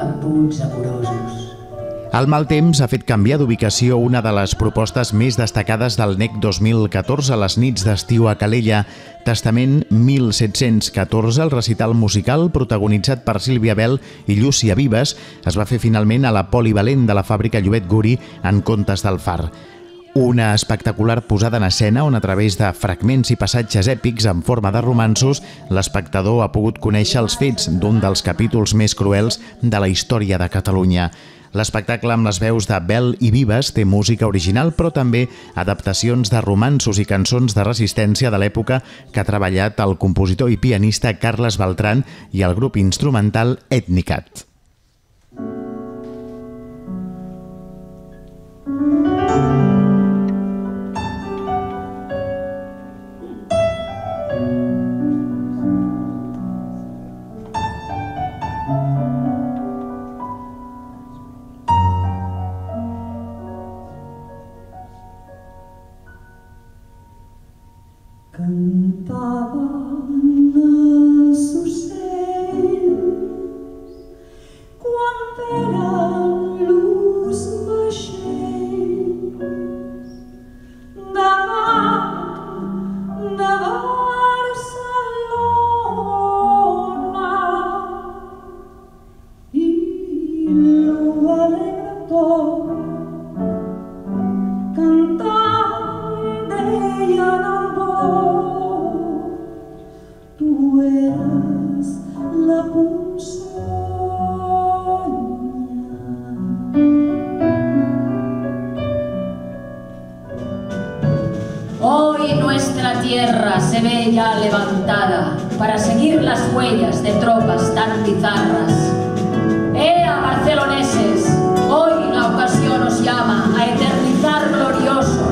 amb punts amorosos. El mal temps ha fet canviar d'ubicació una de les propostes més destacades del NEC 2014 a les nits d'estiu a Calella. Testament 1714, el recital musical protagonitzat per Sílvia Bel i Llúcia Vives, es va fer finalment a la Polivalent de la fàbrica Llobet Guri en comptes del Far. Una espectacular posada en escena on a través de fragments i passatges èpics en forma de romanços l'espectador ha pogut conèixer els fets d'un dels capítols més cruels de la història de Catalunya. L'espectacle amb les veus de Bel i Vives té música original però també adaptacions de romanços i cançons de resistència de l'època que ha treballat el compositor i pianista Carles Beltran i el grup instrumental Etnicat. Cantaven els ocells quan veren los vaixells de Barcelona i lo alegre tot cantant deien amb tu eres la ponzoña. Hoy nuestra tierra se ve ya levantada para seguir las huellas de tropas tan bizarras. ¡Ea, barceloneses! Hoy la ocasión os llama a eternizar glorioso